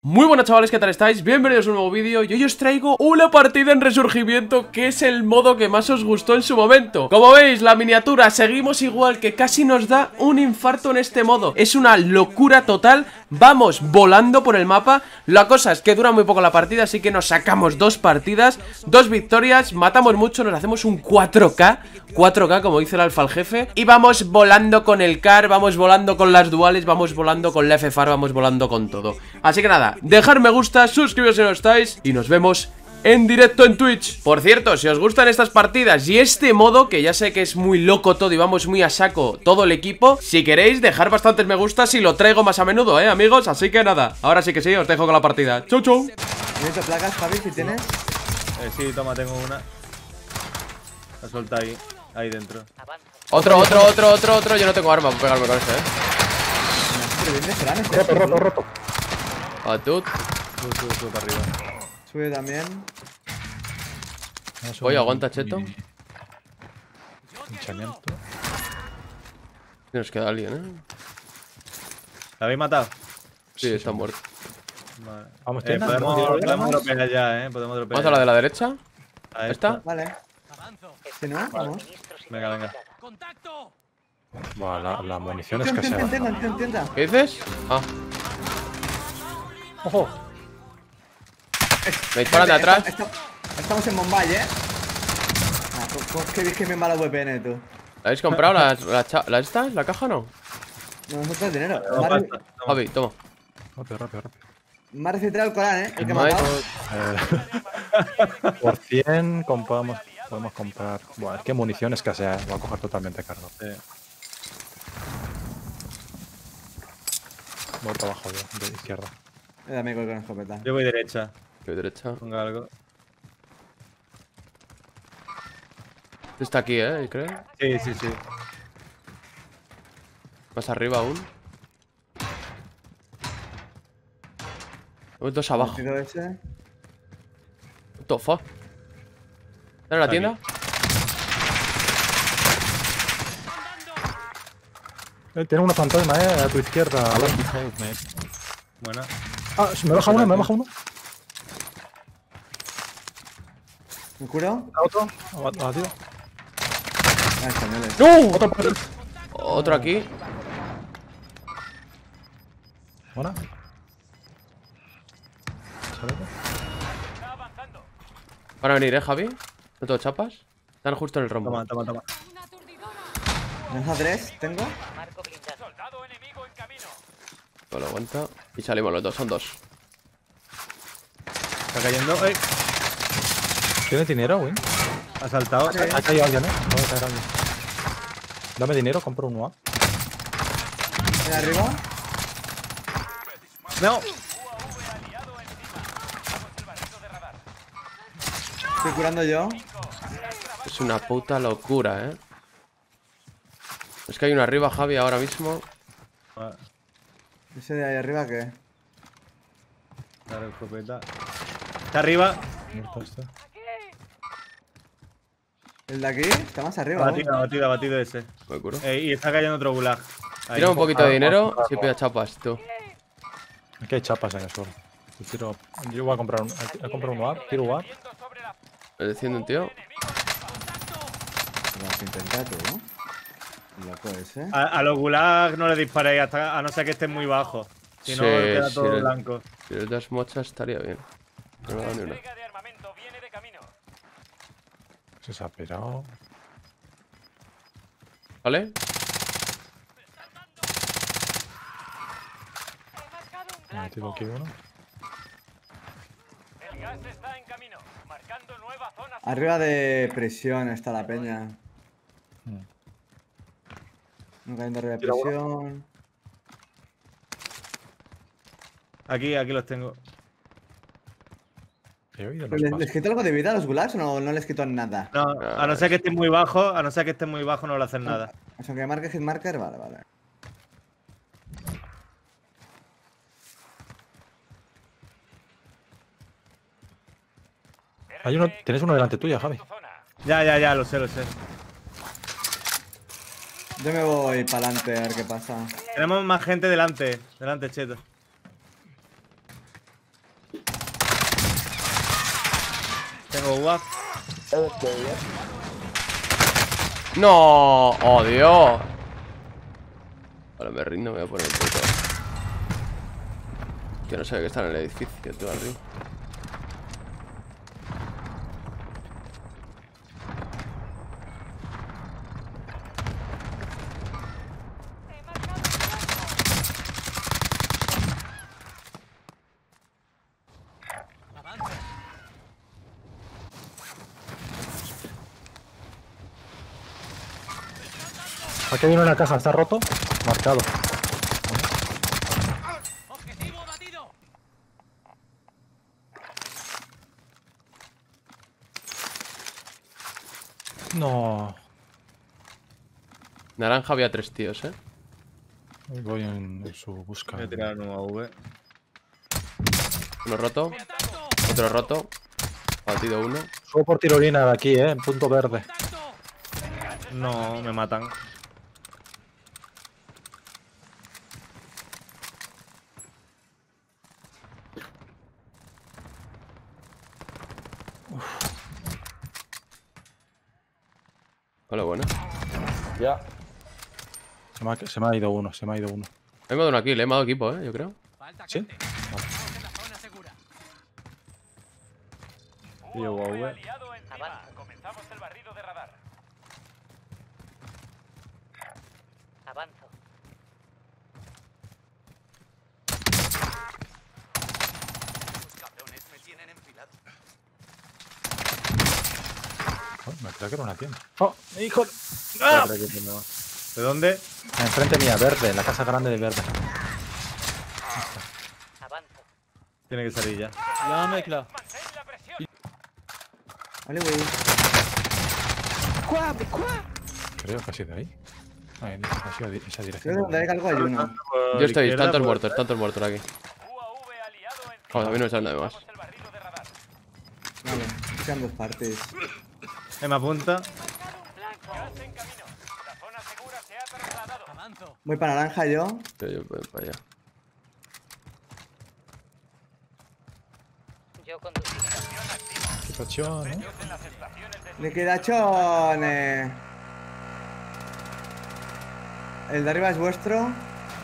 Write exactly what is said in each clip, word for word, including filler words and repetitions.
Muy buenas chavales, ¿qué tal estáis? Bienvenidos a un nuevo vídeo y hoy os traigo una partida en Resurgimiento, que es el modo que más os gustó en su momento. Como veis, la miniatura, seguimos igual, que casi nos da un infarto en este modo. Es una locura total, vamos volando por el mapa. La cosa es que dura muy poco la partida, así que nos sacamos dos partidas, dos victorias, matamos mucho, nos hacemos un cuatro K, cuatro K como dice el alfa al jefe. Y vamos volando con el C A R, vamos volando con las duales, vamos volando con la F F A R, vamos volando con todo. Así que nada, dejar me gusta, suscribiros si no estáis y nos vemos en directo en Twitch. Por cierto, si os gustan estas partidas y este modo, que ya sé que es muy loco todo y vamos muy a saco todo el equipo, si queréis dejar bastantes me gustas y lo traigo más a menudo, eh amigos. Así que nada, ahora sí que sí, os dejo con la partida. Chau chau. ¿Tienes placas, Javi, si tienes? Eh, sí, toma, tengo una. La suelta ahí, ahí dentro. Otro, otro, otro, otro, otro. Yo no tengo arma para pegarme con ese, eh. Roto, roto, roto. Atut. Sube, sube, sube para arriba. Sube también. Oye, aguanta, Cheto. Hinchamiento. Nos queda alguien, eh. ¿La habéis matado? Sí, está muerto. Vale. Vamos, Eh, tienda, podemos, ¿no? podemos dropear ya, eh. Podemos dropear. Vamos a la de la derecha. A ¿Esta? Vale. Si no, vamos. Venga, venga. Buah, la, la munición es Tienda, escasea. tienda, tienda, tienda. ¿Qué dices? Ah, ¡Ojo! me disparan de atrás. Esta- Estamos en Bombay, eh. Ah, pues, pues, qué, qué bien va la V P N, tú. ¿La habéis comprado? ¿La, la, cha- ¿la esta? ¿La caja no? No, nosotros dinero. Toma Mar, pasta, toma. Javi, toma. Rápido, rápido, rápido. Mar recital al Corán, eh. El que me ha Mate. matado. Eh, por cien compramos, podemos comprar. Buah, es que munición escasea, va a coger totalmente cargo. Sí. Voy para abajo yo, de izquierda. Eh, amigo con escopeta. Yo voy derecha. Voy derecha. Ponga algo. Está aquí, eh, creo. Sí, sí, sí. Más arriba aún. Hay dos abajo. Tiro ese. What the fuck? ¿Está en la Aquí. tienda? Eh, tiene una fantasma, eh, a tu izquierda. Buena. Ah, me baja uno, me baja uno. ¿Me curo? ¿A otro? ¿A, a tío? Ah, españoles. ¡No! Otro por él. Otro aquí. Buena. ¿Sabes? Van a venir, eh, Javi. No tengo chapas. Están justo en el rombo. Toma, toma, toma. ¿Menos a tres? ¿Tengo? Vale, aguanta. Y salimos los dos, son dos. Está cayendo. ¡Ey! ¿Tienes dinero, Win? Ha saltado. Ha caído alguien, eh. Puede caer alguien. Dame dinero, compro un U A. ¿En arriba? No. Estoy curando yo. Es una puta locura, eh. Es que hay uno arriba, Javi, ahora mismo. Vale, ¿Ese de ahí arriba qué? dale escopeta. Está arriba. Muerto este. ¿El de aquí? Está más arriba. ¿no? Batido, batido, batido ese. Me curo. Eh, y está cayendo otro gulag. Ahí. Tira un poquito de Ah, dinero ah, si ah. pilla chapas, tú. Aquí hay chapas en el suelo. Yo, tiro, yo voy a comprar un, a comprar un U A, tiro U A. Me defiende un tío. Lo vas a intentar tú, ¿no? Loco ese. A, a los gulag no le disparéis hasta, a no ser que estén muy bajos. Si no, Sí, queda sí, todo le- blanco. Si les das mochas estaría bien. No me da ni una. Se se ha pirado. ¿Vale? Me he metido aquí uno. Arriba de presión está la peña. Mm. No cayendo arriba de Tira uno. presión. Aquí, aquí los tengo. He oído los ¿Les, pasos. les quito algo de vida a los gulags o no, no les quito nada? No, a no ser que estén muy bajos, a no ser que estén muy bajos no le hacen nada. O sea, que marque hitmarker, vale, vale. Hay uno, tienes uno delante tuya, Javi. Ya, ya, ya, lo sé, lo sé. Yo me voy para adelante a ver qué pasa. Tenemos más gente delante. Delante, Cheto. Tengo U A P. ¡No! ¡Oh, Dios! Vale, me rindo, me voy a poner el puto. Yo no sabía que está en el edificio, tú arriba. Aquí viene una casa, ¿está roto? Marcado. Objetivo abatido. No. Naranja había tres tíos, ¿eh? Voy en, en su busca. Voy a tirar un A V. Uno roto, Contacto. otro roto. Batido uno. Subo por tirolina de aquí, eh, en punto verde. Contacto. No, me matan. Vale, bueno. Ya. Se me, ha, se me ha ido uno, se me ha ido uno. Me he dado una kill, he dado equipo, ¿eh? Yo creo. Falta ¿Sí? gente. Vale. Estamos en la zona segura. Y yo A V. Aliado encima. Comenzamos el barrido de radar. Avanzo. Los cabrones me tienen enfilado. Oh, me creía que era una tienda. ¡Oh, hijo! Ah. ¿De dónde? Enfrente mía, verde, la casa grande de verde. Avanzo. Tiene que salir ya. Mantén la presión. Vale, güey. Creo que ha sido ahí. Ah, en esa, ha sido di- esa Creo que dirección. donde hay algo hay uno. Por Yo estoy, izquierda, tantos por- muertos, tantos muertos aquí. U A V aliado encima. Joder, a mí no me sale nada más. Comenzamos el barrido de radar. Vale, quedan dos partes. Eh, me apunta. Gas en camino. La zona segura se ha trasladado. Avanzo. Voy para naranja yo. Yo, yo voy para allá. Yo conduciré. Qué tochón, ¿eh? En las estaciones de Liquidachones. El de arriba es vuestro. Ah,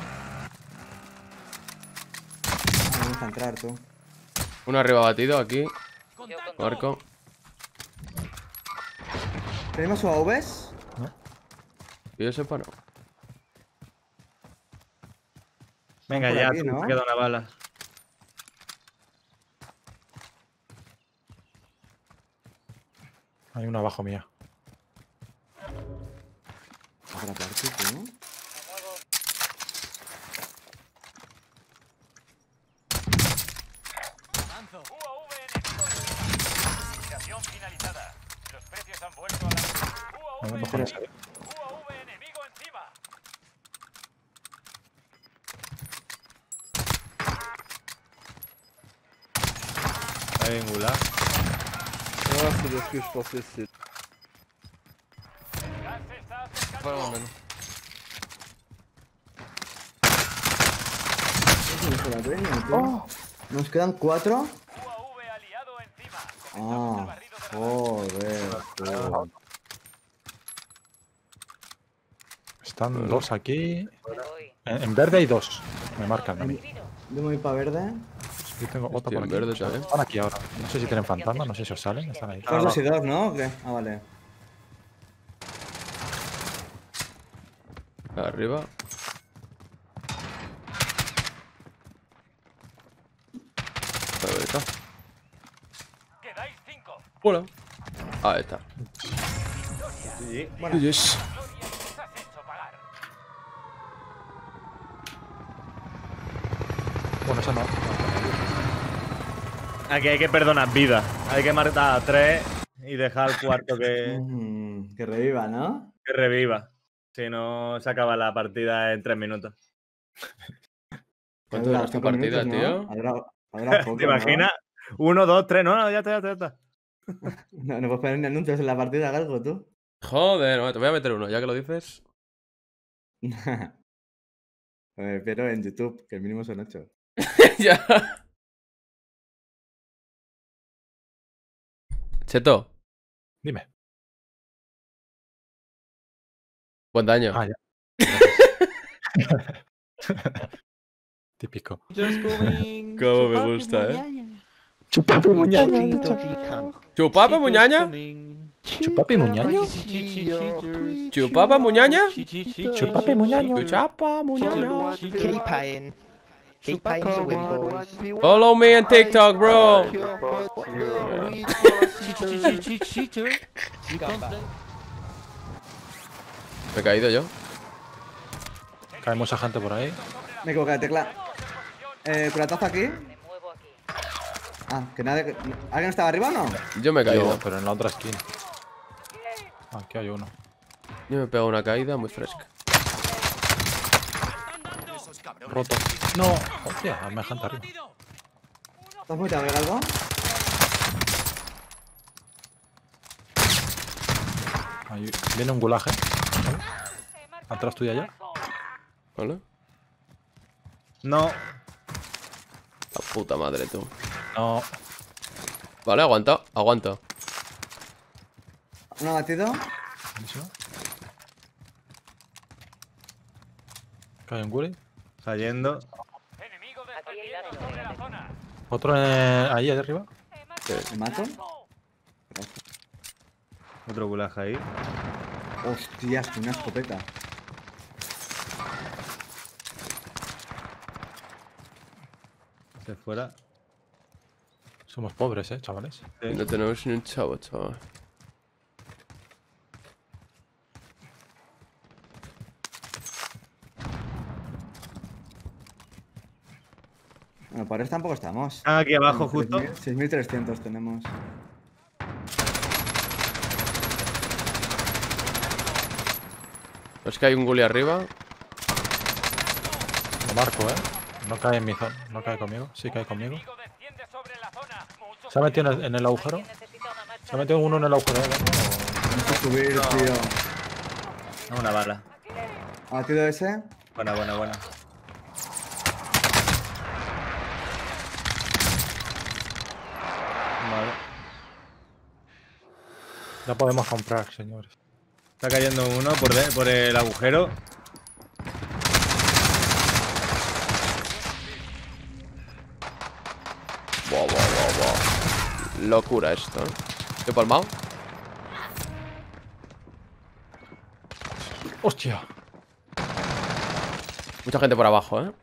vamos a entrar, tú. Uno arriba batido aquí. contacto. Marco. ¿Tenemos U A Vs? Que yo sepa, no. Venga, Por ya, aquí, tú, ¿no? me queda una bala. Hay uno abajo mía. Otra parte, tú. Avanzo. U A V enemigo. Licitación finalizada. Los precios han vuelto a la. A ver, U A V cojones, enemigo. U A V enemigo encima. Ahí en gulag. Gas se está acercando. ¿Dónde se la peña, tío? Nos quedan cuatro. U A V aliado encima. Comenzamos el Ah, barrido de radar. joder, tío. Están dos aquí. Me voy. En, en verde hay dos. Me marcan a mí. Recibido. Yo me voy para verde. Yo tengo otra Estoy por en aquí. verde también. Están aquí ahora. No sé si tienen fantasma, no sé si os salen. Están ahí. Son dos y dos, ¿no? ¿O qué? Ah, vale. Arriba. Ahí está. Quedáis cinco. Hola. Ahí está. Sí. Bueno, Yes. Gloria, nos has hecho pagar. Bueno, esa no. Aquí hay que perdonar vida. Hay que matar a tres y dejar al cuarto que, mm, que reviva, ¿no? que reviva. Si no, se acaba la partida en tres minutos. ¿Cuánto Ha dura durado esta cinco partida, minutos, tío? ¿no? Ha durado- ha durado poco, ¿Te imaginas? Uno, dos, tres. No, no, ya está, ya está, ya está. ¿no? No puedes poner ni anuncios en la partida, algo, tú. Joder, no, te voy a meter uno, ya que lo dices. Eh, Pero en YouTube, que el mínimo son ocho. Ya. Cheto, Dime. buen daño. Ah, ya. Típico. Cómo me gusta, eh. Chupapi muñaño. ¿Chupapa muñaña? Chupapi muñaño. ¿Chupapa muñaña? Chupapi muñaño. Chupapa muñaña. Keep paying. Keep paying to win, boys. Follow me on TikTok, bro. Me he caído yo. Cae mucha gente por ahí. Me equivoqué de tecla. Eh, culatazo aquí. Me muevo aquí. Ah, que nadie. ¿Alguien estaba arriba o no? Yo me he Yo, caído. pero en la otra esquina. Aquí hay uno. Yo me he pegado una caída muy fresca. Roto. No. Hostia, hay gente arriba. ¿Estás muy tarde, algo? Ahí viene un gulaje. Atrás tuya ya. ¿Vale? No. La puta madre, tú. No. Vale, aguanta, aguanta. ¿Uno batido? Buenísimo. Cae un gully. Cayendo. Enemigo Aquí hay descendiendo daño, sobre la negativo. zona. Otro en- ahí, ahí arriba. ¿Me mato? Otro gulaje ahí. Hostias, con una escopeta. Se fuera. Somos pobres, eh, chavales. Y no tenemos ni un chavo, chaval. Bueno, por eso tampoco estamos. Ah, aquí abajo justo. seis mil trescientos tenemos. Es que hay un gully arriba. Lo marco, eh. No cae en mi zona. No cae conmigo. Sí cae conmigo. Enemigo desciende sobre la zona. Mucho ¿Se ha metido en el, en el agujero? Alguien necesita una máscara. ¿Se ha metido uno en el agujero? ¿Eh? No sé subir, tío. No, una bala. ¿Ha batido ese? Buena, buena, buena. Vale. Ya podemos comprar, señores. Está cayendo uno por, de- por el agujero. Buah, buah, buah, buah. Locura esto, ¿eh? ¿Qué palmado? ¡Hostia! Mucha gente por abajo, ¿eh?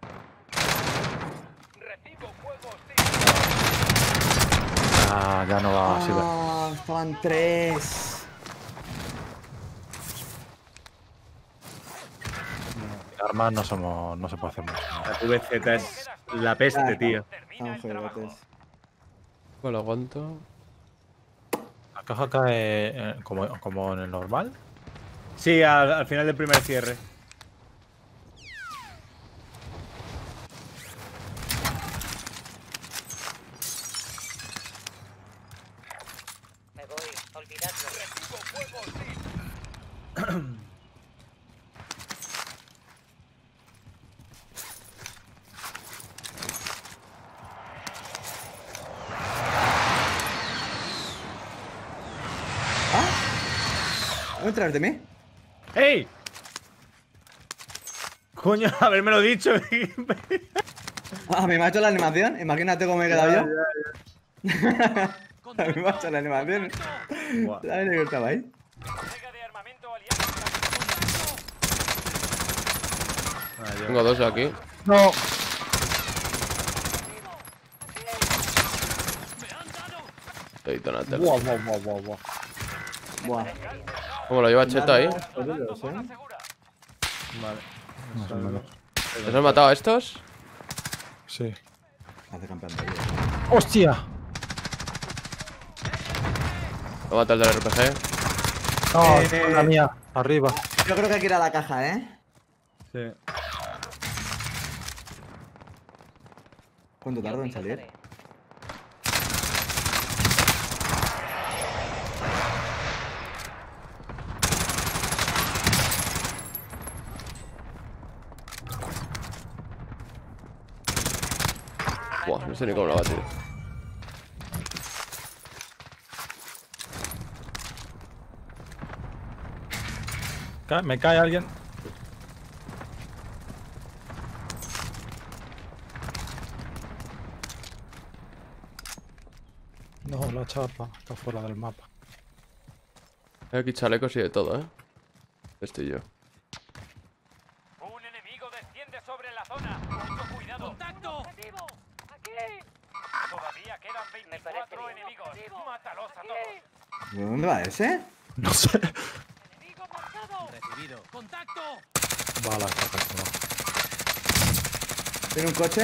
Ah, ya no va así. de- Ah, estaban tres. Armas no somos. No se puede hacer mucho. La Q V Z es la peste, tío. Estaban juegotes. Vale, aguanto. La caja cae eh, como, como en el normal. Sí, al, al final del primer cierre. Me voy. Olvidadlo. ¿No entras de mí? ¡Ey! Coño, habérmelo dicho. Ah, me ha hecho la animación. Imagínate cómo me he quedado yo. A mí me ha hecho la animación. Buah. ¿Sabes que estaba ahí? entrega de armamento aliado. Ah, yo- Tengo dos aquí. ¡No! Estoy donate. Buah, buah, buah, buah, buah. Buah. ¿Cómo lo lleva Cheto ahí? Jodidos, ¿eh? Vale. Más o menos. ¿Les has matado a estos? Sí. Hace campeón de vida. ¡Hostia! Lo mata el del R P G. ¡No! Eh, la mía! Arriba. Yo creo que hay que ir a la caja, ¿eh? Sí. ¿Cuánto tardo en salir? Ingresaré. Buah, no sé ni cómo lo ha batido. Ca- Me cae alguien. No, la chapa está fuera del mapa. Hay aquí chalecos y de todo, ¿eh? Estoy yo. Un enemigo desciende sobre la zona. Mucho cuidado. ¡Contacto! ¡Objetivo! ¡Aquí! Todavía quedan veinticuatro bien. enemigos. ¡Mátalos a todos! ¿De dónde va ese? No sé. ¡Enemigo marcado! Recibido. ¡Contacto! Balas, balas, no. ¿Tiene un coche?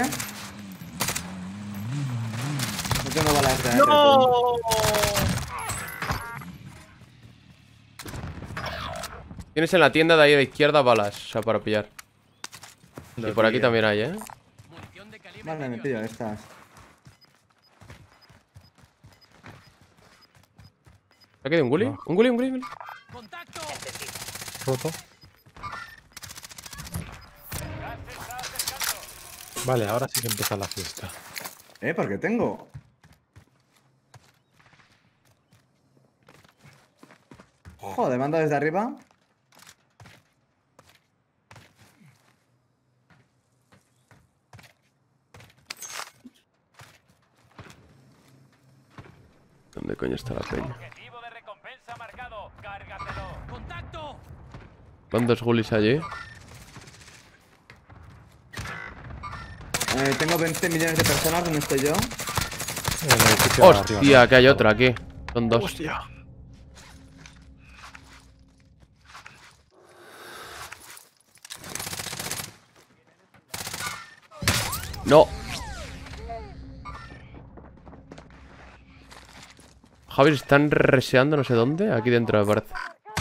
No tengo balas de ¡No! Tienes en la tienda de ahí de izquierda balas, o sea, para pillar. Lo Y por aquí pillo. también hay, ¿eh? Vale, me pillo estas. ¿Ha quedado un gully? No. ¿Un gully, un gully? un gully? Roto. Vale, ahora sí que empieza la fiesta. ¿Eh? ¿Por qué tengo? Joder, mando desde arriba. ¿Dónde coño está la peña? Objetivo de recompensa marcado. ¡Cárgatelo! ¡Contacto! ¿Cuántos gullies allí? Eh, tengo veinte millones de personas donde estoy yo. En el edificio de arriba, ¡Hostia! ¿no? Que hay otro aquí. Son dos. ¡Hostia! ¡No! Javi, se están reseando no sé dónde. Aquí dentro, me parece.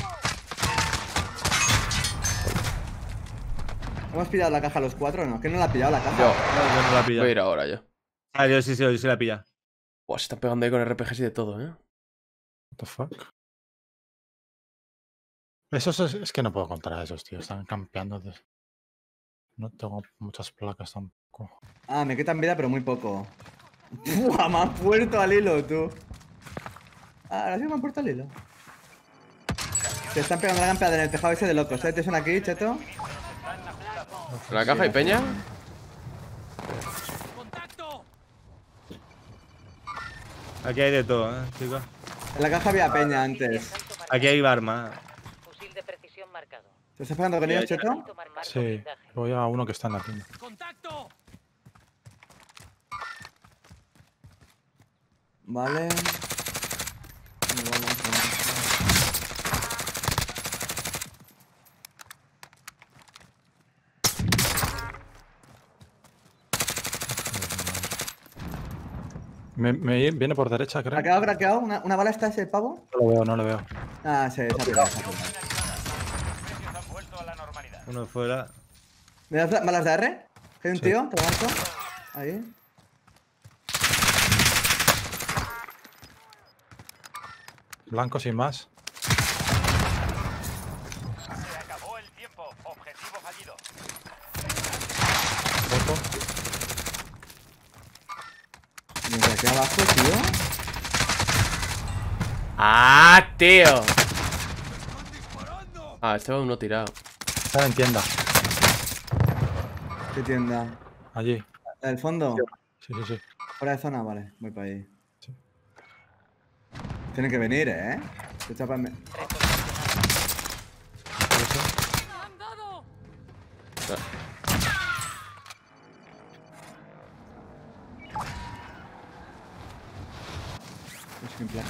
¿Hemos pillado la caja los cuatro o no? ¿Que no la ha pillado la caja? Yo. No, yo no la pilla. Voy a ir ahora yo. Ah, yo sí, sí, yo sí la pilla. Buah, se están pegando ahí con R P Gs y de todo, ¿eh? What the fuck. Esos es, es que no puedo contra esos, tío. Están campeando. De... No tengo muchas placas tampoco. Ah, me quitan vida, pero muy poco. ¡Buah! Me han puesto al hilo, tú. Ah, ahora sí me han puesto al hilo. Se están pegando la campeada en el tejado ese de locos, ¿eh? ¿Te suena aquí, cheto? ¿En la caja y peña? ¡Contacto! Aquí hay de todo, ¿eh, chicos? En la caja había peña antes. Aquí hay arma. Fusil de precisión marcado. ¿Te estás pegando con ellos, cheto? Tomar marco Sí, blindaje. voy a uno que está en la tienda. ¡Contacto! Vale. Nos vamos a- Me, me viene por derecha, creo. Craqueado, craqueado. ¿Una, una bala está ese pavo? No lo veo, no lo veo. Ah, se, se ha pillado, se ha pillado. Los precios han vuelto a la normalidad. Uno fuera. ¿Me das la- balas de R? ¿Que hay un Sí. tío? ¿Te lo marco? Ahí. Blanco sin más. Se acabó el tiempo. Objetivo fallido. Roto. Desde aquí abajo, tío. ¡Ah, tío! Ah, este va uno tirado. Está en tienda. ¿Qué tienda? Allí. ¿La del fondo? Sí, sí, sí. ¿Fuera de zona? Vale, voy para ahí. Sí. Tienen que venir, ¿eh? Te chapan- me- Es que en placa.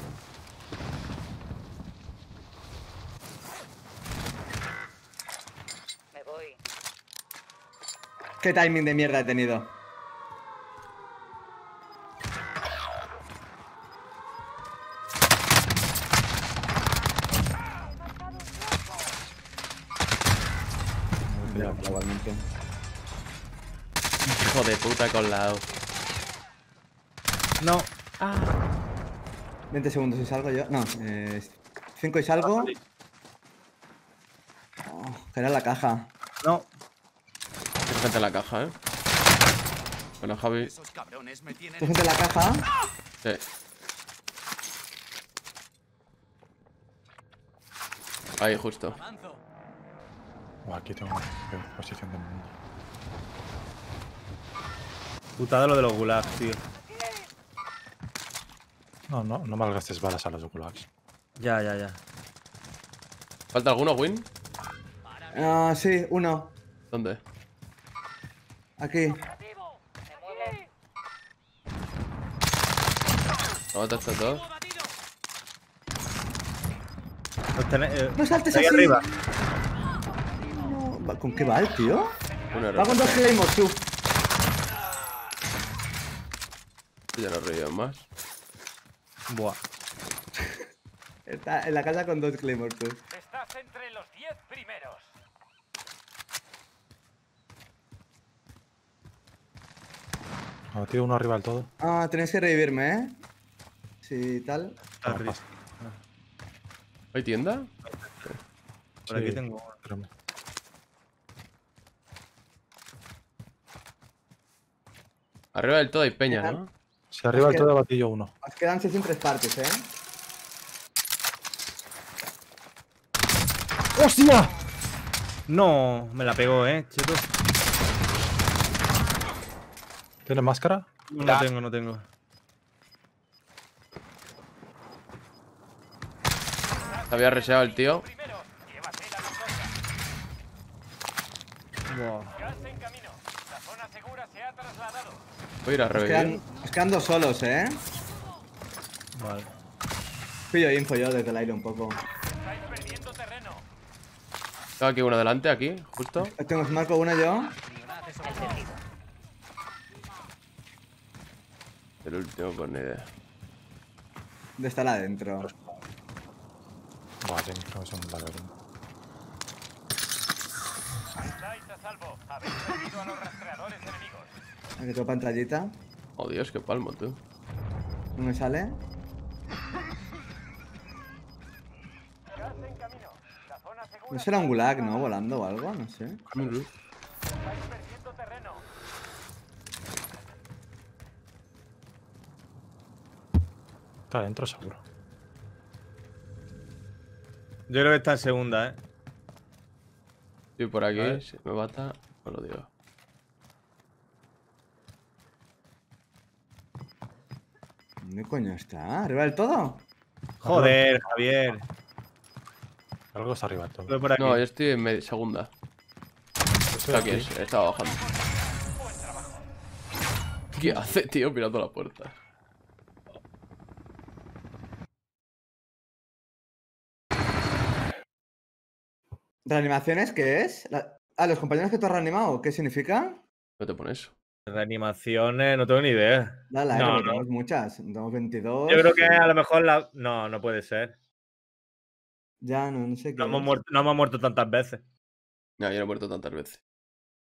Me voy. ¿Qué timing de mierda he tenido? Ya, igualmente. Hijo de puta con la... No. veinte segundos y salgo yo. No, cinco y salgo. Oh, que era la caja. No. Hay gente en la caja, ¿eh? Bueno, Javi... ¿Tú gente en la caja? Sí. Ahí, justo. Avanzo. Oh, aquí tengo la peor posición del mundo. Putada lo de los gulags, tío. No, no, no malgastes balas a los gulags. Ya, ya, ya. ¿Falta alguno, Win? Ah, sí, uno. ¿Dónde? Aquí. Me muevo. ¿Lo mataste a todos? Los tenéis, eh, No saltes ahí así. arriba. No, va- ¿con qué va el tío? Un error. Va con dos claymores, tú. Ya no reviven más. Buah. Está en la casa con dos claymores, tú. Estás entre los diez primeros. Ha metido uno arriba del todo. Ah, tenéis que revivirme, ¿eh? Sí, tal. Está arriba. ¿Hay tienda? Por aquí tengo uno. Espérame. Arriba del todo hay peña, ¿no? Si arriba del que- todo he batido uno. Os quedan seis en tres partes, ¿eh? ¡Hostia! No, me la pegó, eh, cheto. ¿Tiene máscara? No, no tengo, no tengo. Se había reseado el tío. Primero, llévate la victoria. Buah. Gas en camino. La zona segura se ha trasladado. Voy a ir a Os revivir. quedan, os quedan dos solos, ¿eh? Vale. Pillo info yo desde el aire un poco. Estáis perdiendo terreno. Tengo aquí uno delante, aquí, justo. Tengo os marco uno yo. Entendido. El último, pues ni idea. De estar adentro. Buah, dentro es un laberinto. Estáis a salvo. Habéis perdido a los rastreadores enemigos. Aquí tengo pantallita. Oh, Dios, qué palmo, tú. No me sale. Gas en camino. La zona segura. No será un gulag, ¿no? Volando o algo, no sé. Estáis perdiendo terreno. Está adentro seguro. Yo creo que está en segunda, eh. Estoy por A aquí, ver. si me mata, os lo digo. ¿Dónde coño está? ¿Arriba del todo? Joder, Javier. Algo está arriba del todo. Estoy por aquí. No, yo estoy en media, segunda. Estoy Aquí es, estaba bajando. ¿Qué hace, tío, mirando la puerta? ¿Reanimaciones qué es? La- Ah, ¿los compañeros que tú has reanimado? ¿Qué significa? No te pones. Reanimaciones, no tengo ni idea. Dale, No, porque no. tenemos muchas. Tenemos veintidós. Yo creo que a lo mejor la. No, no puede ser. Ya, no, no sé qué. No hemos es. muerto, no hemos muerto tantas veces. No, yo no he muerto tantas veces.